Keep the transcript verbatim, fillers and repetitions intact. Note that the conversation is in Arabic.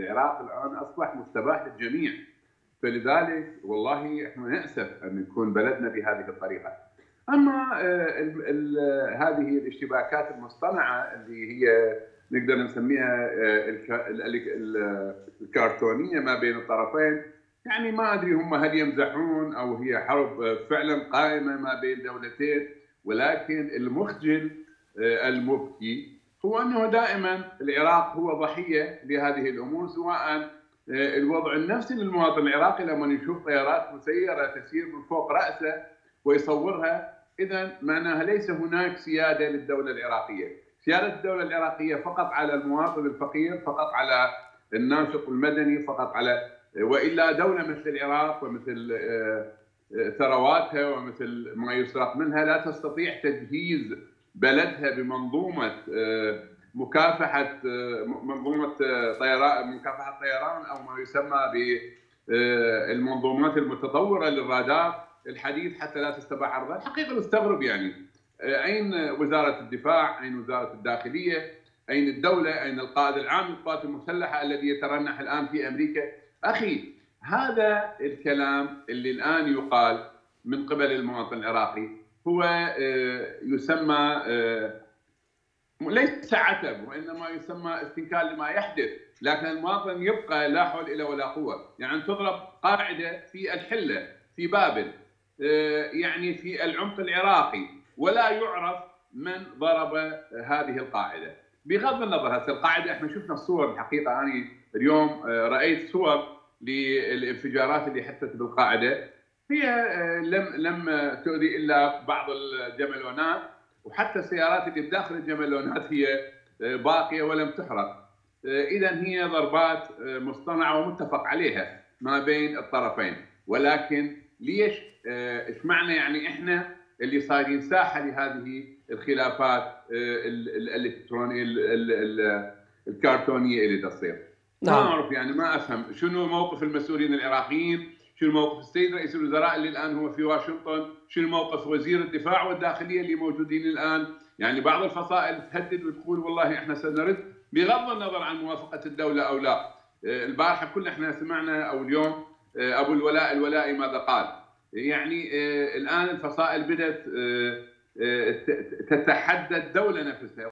العراق الان اصبح مستباح للجميع، فلذلك والله احنا نأسف ان يكون بلدنا بهذه الطريقه. اما ال ال هذه الاشتباكات المصطنعه اللي هي نقدر نسميها الكرتونيه ما بين الطرفين، يعني ما ادري هم هل يمزحون او هي حرب فعلا قائمه ما بين دولتين، ولكن المخجل المبكي هو انه دائما العراق هو ضحيه لهذه الامور، سواء الوضع النفسي للمواطن العراقي لما يشوف طيارات مسيره تسير من فوق راسه ويصورها، اذا معناها ليس هناك سياده للدوله العراقيه، سياده الدوله العراقيه فقط على المواطن الفقير، فقط على الناشط المدني، فقط على، والا دوله مثل العراق ومثل ثرواتها ومثل ما يسرق منها لا تستطيع تجهيز بلدها بمنظومه مكافحه منظومه طيران مكافحه طيران او ما يسمى بالمنظومات المتطوره للرادار الحديث حتى لا تستباح ارضها. الحقيقه نستغرب يعني اين وزاره الدفاع؟ اين وزاره الداخليه؟ اين الدوله؟ اين القائد العام للقوات المسلحه الذي يترنح الان في امريكا؟ اخي هذا الكلام اللي الان يقال من قبل المواطن العراقي هو يسمى ليس عتب، وانما يسمى استنكار لما يحدث، لكن المواطن يبقى لا حول الا ولا قوه، يعني تضرب قاعده في الحله في بابل يعني في العمق العراقي ولا يعرف من ضرب هذه القاعده، بغض النظر هسه القاعده احنا شفنا الصور الحقيقه، انا اليوم رايت صور للانفجارات اللي حدثت بالقاعده، هي لم لم تؤذي الا بعض الجملونات، وحتى السيارات اللي بداخل الجملونات هي باقيه ولم تحرق، اذا هي ضربات مصطنعه ومتفق عليها ما بين الطرفين، ولكن ليش ايش معنى يعني احنا اللي صايرين ساحه لهذه الخلافات الالكترونيه الكرتونيه اللي تصير؟ ما اعرف يعني ما افهم شنو موقف المسؤولين العراقيين، شنو موقف السيد رئيس الوزراء اللي الان هو في واشنطن، شنو موقف وزير الدفاع والداخليه اللي موجودين الان، يعني بعض الفصائل تهدد وتقول والله احنا سنرد بغض النظر عن موافقه الدوله او لا. البارحه كلنا احنا سمعنا او اليوم ابو الولاء الولائي ماذا قال، يعني الان الفصائل بدات تتحدى الدوله نفسها.